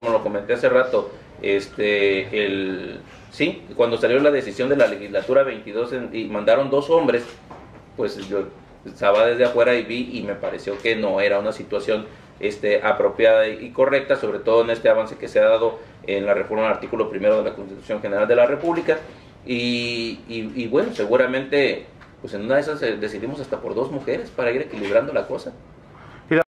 como lo comenté hace rato, sí, cuando salió la decisión de la legislatura 22 y mandaron 2 hombres, pues yo estaba desde afuera y vi y me pareció que no era una situación apropiada y correcta, sobre todo en este avance que se ha dado en la reforma del artículo primero de la Constitución General de la República. Y bueno, seguramente pues en una de esas decidimos hasta por 2 mujeres para ir equilibrando la cosa.